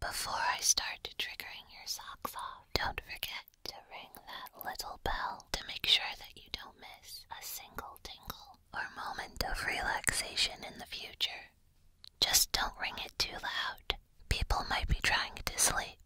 Before I start triggering your socks off, don't forget to ring that little bell to make sure that you don't miss a single tingle or moment of relaxation in the future. Just don't ring it too loud. People might be trying to sleep.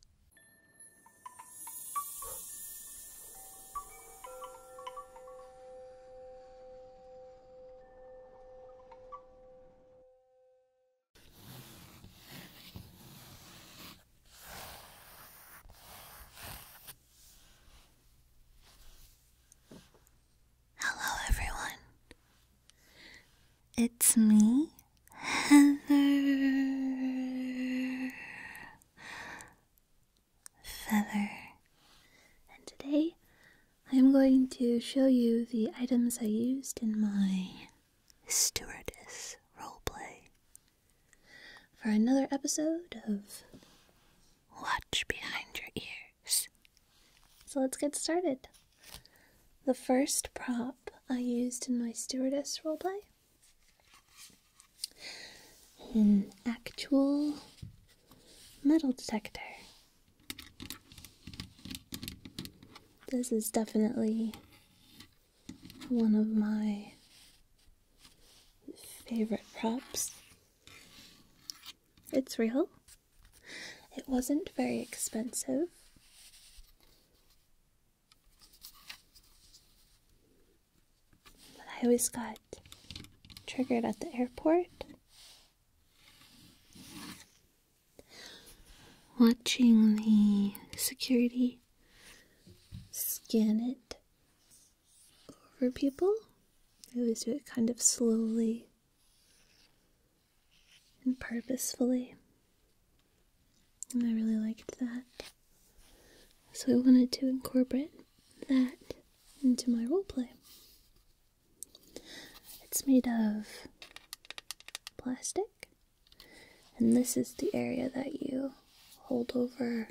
Hello everyone. It's me, Heather Feather. And today I'm going to show you the items I used in my stewardess roleplay for another episode of Watch Behind Your Ears. So let's get started. The first prop I used in my stewardess roleplay, an actual metal detector. This is definitely one of my favorite props. It's real. It wasn't very expensive. But I always got triggered at the airport watching the security scan it over people. I always do it kind of slowly and purposefully, and I really liked that. So I wanted to incorporate that into my roleplay. It's made of plastic, and this is the area that you hold over,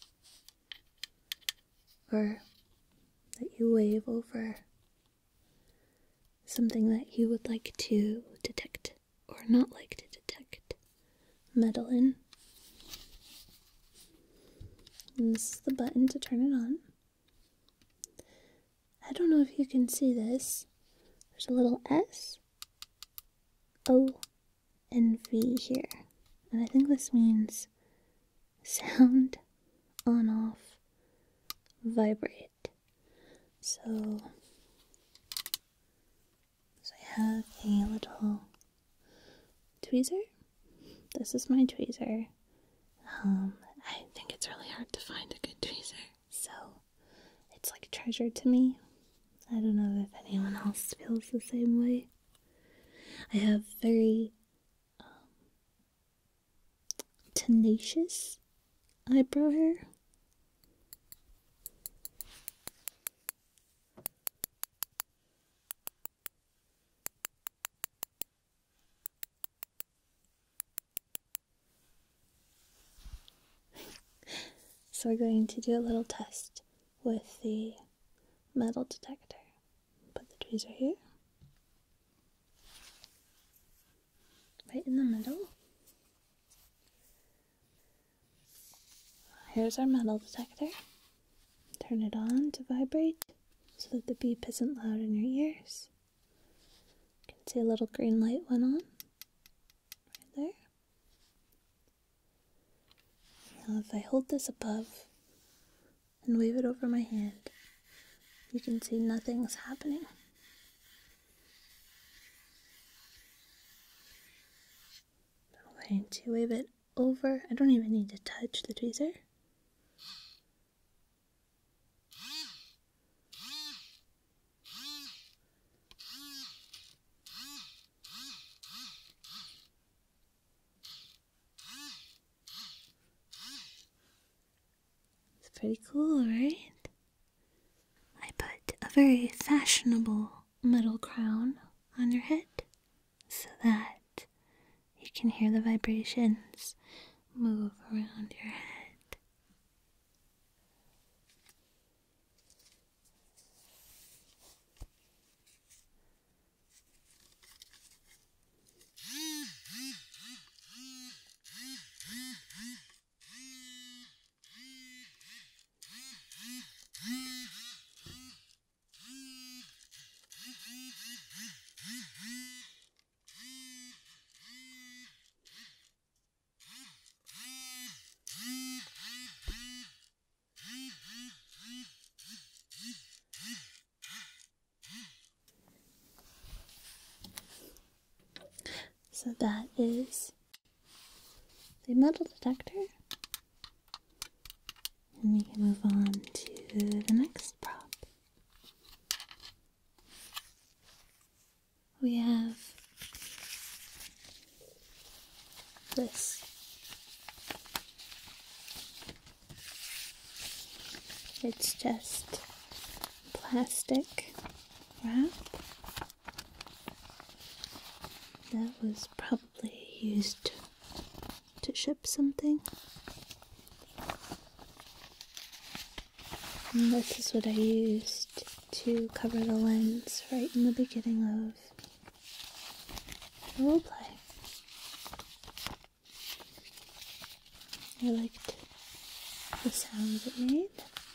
or that you wave over something that you would like to detect or not like to detect metal in. And this is the button to turn it on. I don't know if you can see this. There's a little S, O, and V here. And I think this means sound, on, off, vibrate. So I have a little tweezer. This is my tweezer. I think it's really hard to find a good tweezer, so it's like a treasure to me. I don't know if anyone else feels the same way. I have very tenacious eyebrow hair. So we're going to do a little test with the metal detector. Put the tweezer here, right in the middle. Here's our metal detector. Turn it on to vibrate so that the beep isn't loud in your ears. You can see a little green light went on right there. Now if I hold this above and wave it over my hand, you can see nothing's happening. I'm going to wave it over. I don't even need to touch the tweezer. It's pretty cool, right? I put a very fashionable metal crown on your head so that you can hear the vibrations move around your head. So that is the metal detector. And we can move on to the next prop. We have this. It's just plastic wrap that was probably used to ship something. And this is what I used to cover the lens right in the beginning of the roleplay. I liked the sound it made.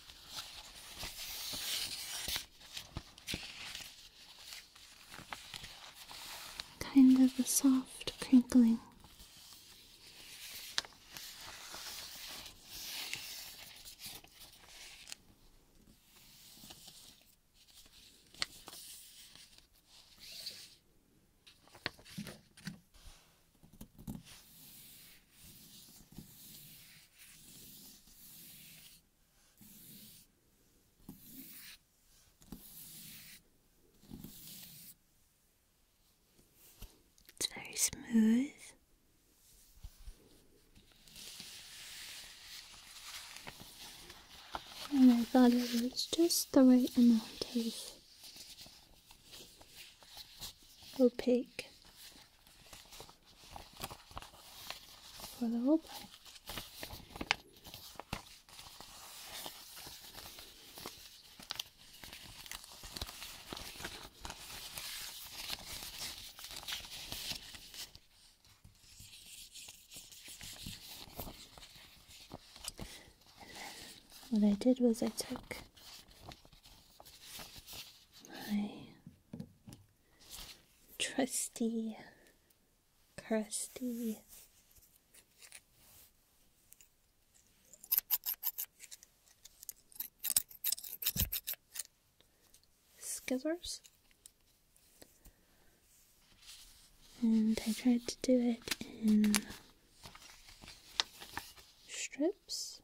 Kind of a soft crinkling. It's very smooth. And I thought it was just the right amount of opaque for the roleplay. What I did was I took my trusty, crusty scissors, and I tried to do it in strips.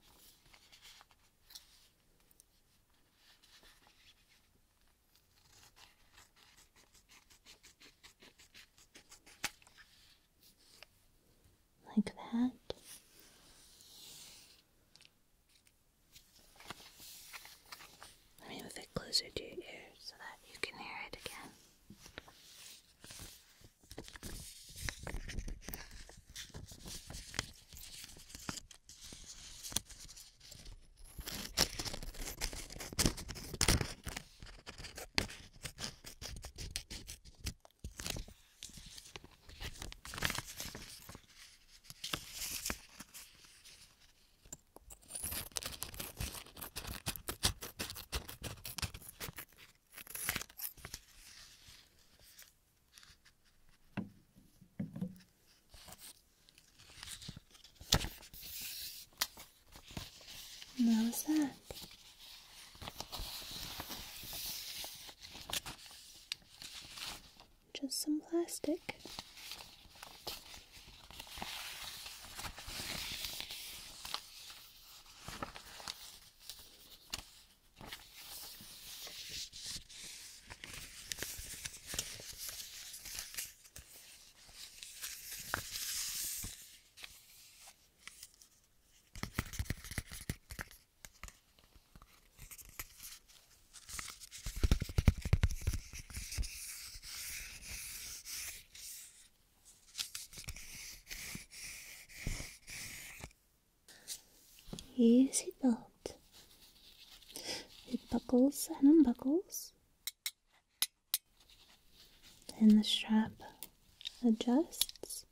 Like that. Let me move it closer to your ear so that you can hear it again. And that was that. Just some plastic. A seatbelt. It buckles and unbuckles, and the strap adjusts.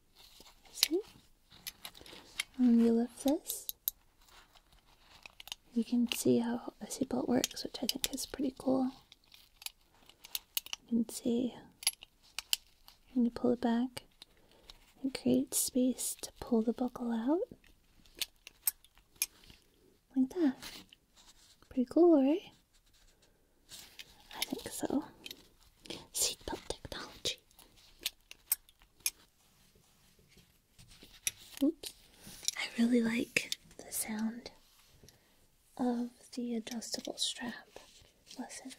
See? You lift this, you can see how a seatbelt works, which I think is pretty cool. You can see when you pull it back, it creates space to pull the buckle out. Like that. Pretty cool, right? I think so. Seatbelt technology. Oops. I really like the sound of the adjustable strap. Listen.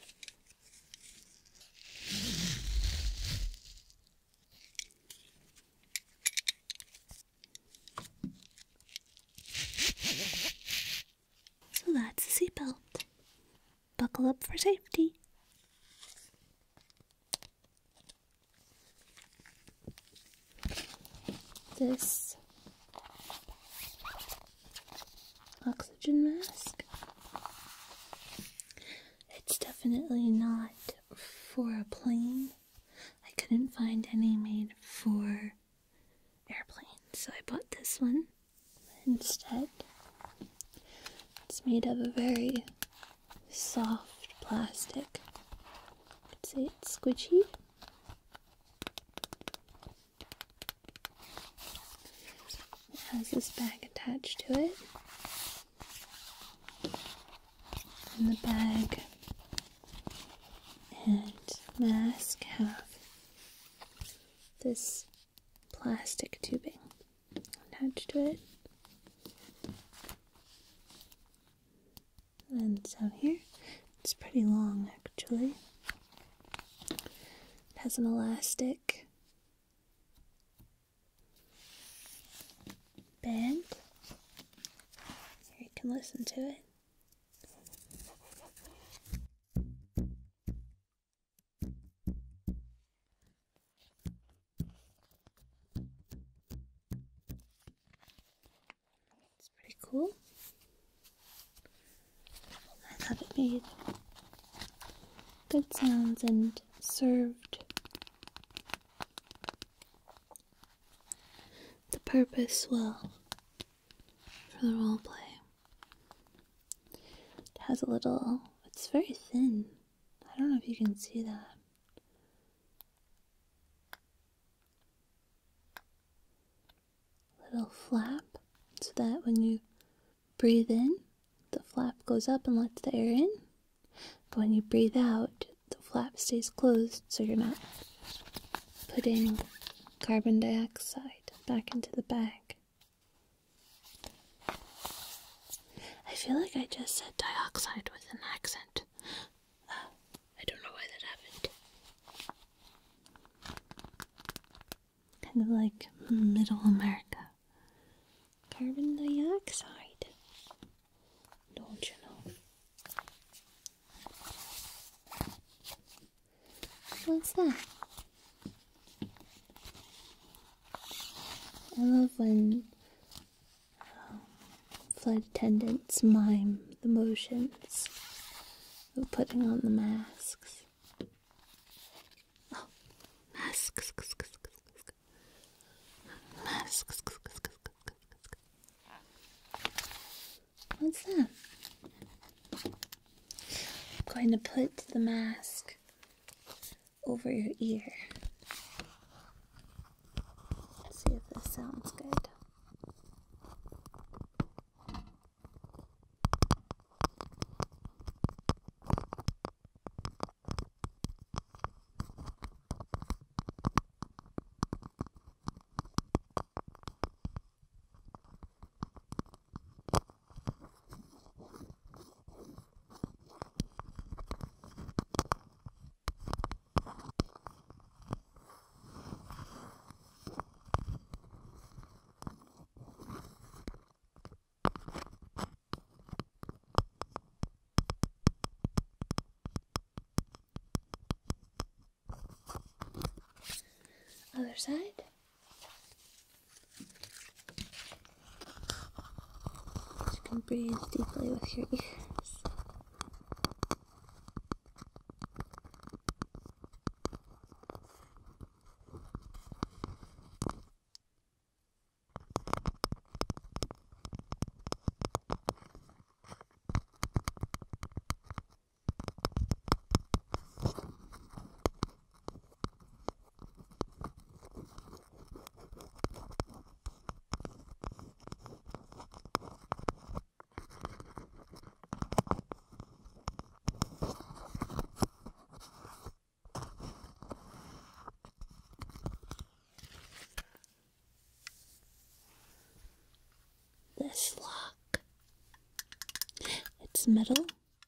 So that's the seatbelt. Buckle up for safety. This oxygen mask, it's definitely not for a plane. I couldn't find any made for airplanes, so I bought this one instead. It's made of a very soft plastic. I'd say it's squishy. It has this bag attached to it. And the bag and mask have this plastic tubing attached to it. And down here, it's pretty long actually. It has an elastic band. Here you can listen to it. It's pretty cool. I thought it made good sounds and served the purpose well for the role play. It has a little, it's very thin. I don't know if you can see that. Little flap so that when you breathe in, the flap goes up and lets the air in. But when you breathe out, the flap stays closed so you're not putting carbon dioxide back into the bag. I feel like I just said dioxide with an accent. I don't know why that happened. Kind of like middle America. Carbon dioxide. Don't you know? What's that? I love when flight attendants mime the motions of putting on the masks. Oh, masks. Masks. What's that? I'm going to put the mask over your ear. Let's see if this sounds good. Other side. You can breathe deeply with your ears. this metal,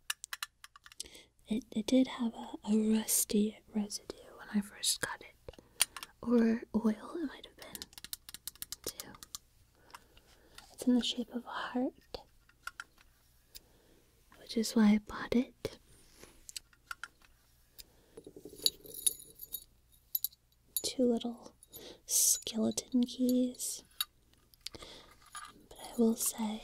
it did have a rusty residue when I first got it. Or oil, it might have been, too. It's in the shape of a heart, which is why I bought it. Two little skeleton keys. But I will say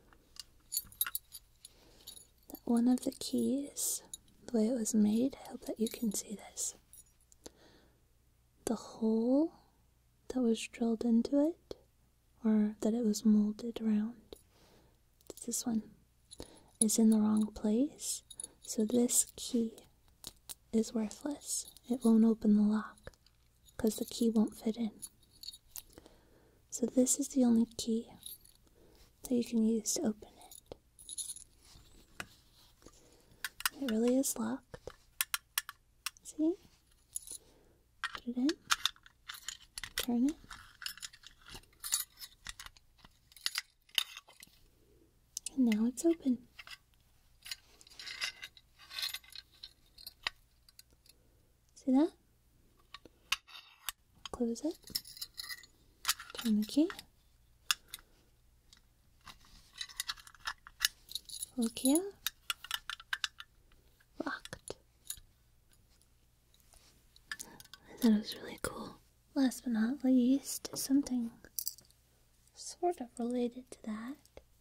that one of the keys, the way it was made, I hope that you can see this. The hole that was drilled into it, or that it was molded around, this one, is in the wrong place. So this key is worthless. It won't open the lock because the key won't fit in. So this is the only key that you can use to open it. It really is locked. See? Put it in. Turn it. And now it's open. See that? Close it. Turn the key. Pull the key out. Locked. I thought it was really cool. Last but not least, something sort of related to that.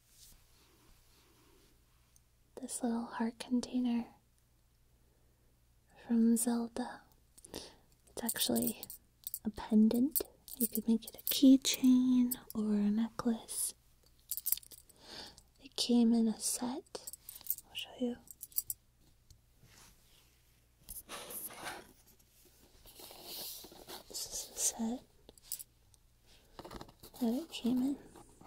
This little heart container from Zelda. It's actually a pendant. You could make it a keychain or a necklace. It came in a set. I'll show you. This is the set that it came in.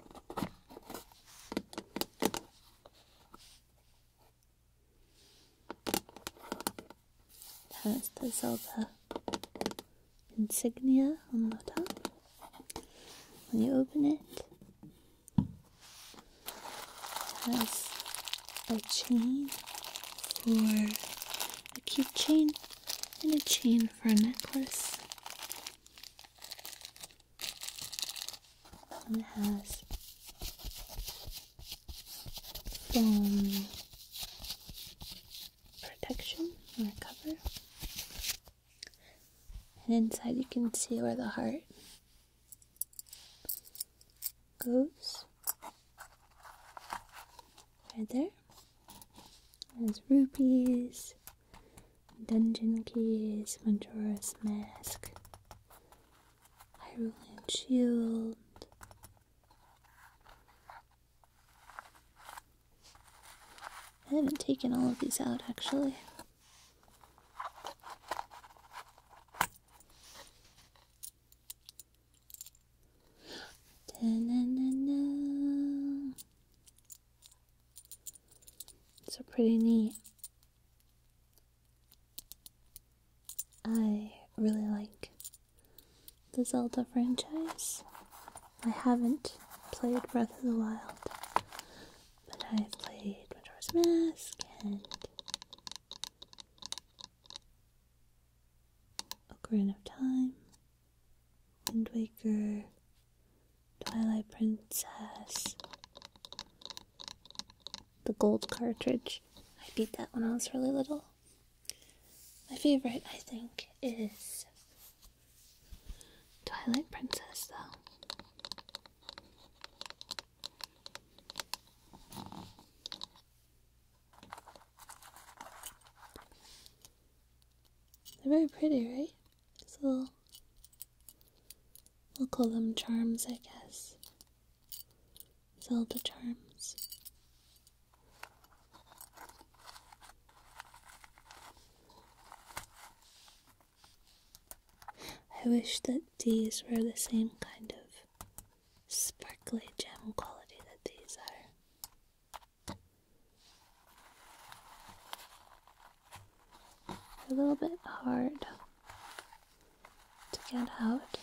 It has the Zelda insignia on the top. When you open it, it has a chain for a keychain and a chain for a necklace. And it has foam protection or cover. And inside you can see where the heart goes. Right there. There's rupees, dungeon keys, Majora's Mask, Hyrulean Shield. I haven't taken all of these out actually. So pretty neat. I really like the Zelda franchise. I haven't played Breath of the Wild, but I've played Majora's Mask and Ocarina of Time, Wind Waker, Twilight Princess, the gold cartridge. I beat that when I was really little. My favorite, I think, is Twilight Princess, though. They're very pretty, right? These little, we'll call them charms, I guess. Zelda charms. I wish that these were the same kind of sparkly gem quality that these are. They're a little bit hard to get out.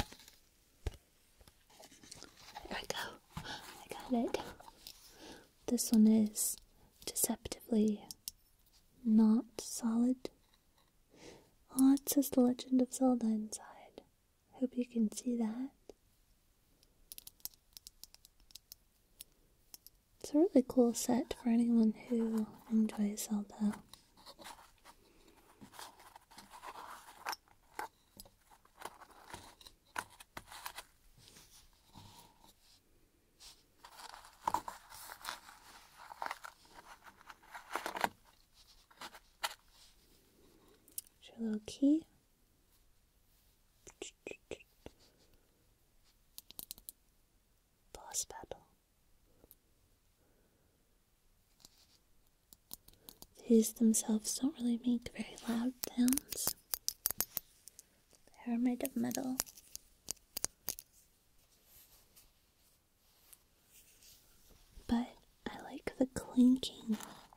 There we go. I got it. This one is deceptively not solid. Oh, it says The Legend of Zelda inside. Hope you can see that. It's a really cool set for anyone who enjoys Zelda. Your little key. Boss battle. These themselves don't really make very loud sounds. They're made of metal. But I like the clinking.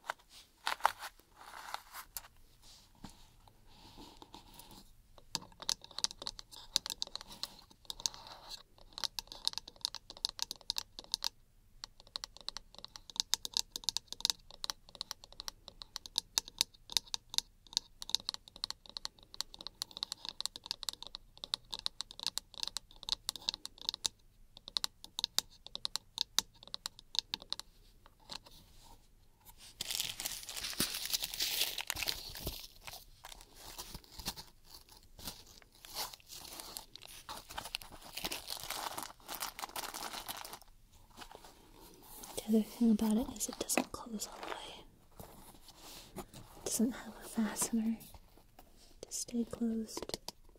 The other thing about it is it doesn't close all the way. It doesn't have a fastener to stay closed.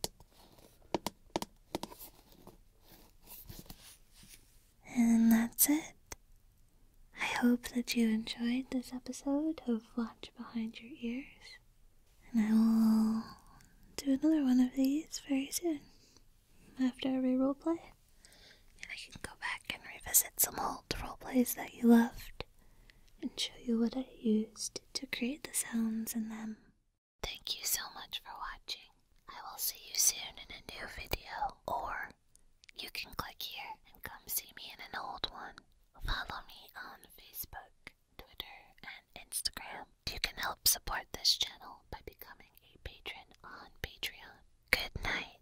And that's it. I hope that you enjoyed this episode of Watch Behind Your Ears. And I will do another one of these very soon. After every roleplay. And I can go back and revisit some old roleplays that you loved and show you what I used to create the sounds in them. Thank you so much for watching. I will see you soon in a new video, or you can click here and come see me in an old one. Follow me on Facebook, Twitter, and Instagram. You can help support this channel by becoming a patron on Patreon. Good night.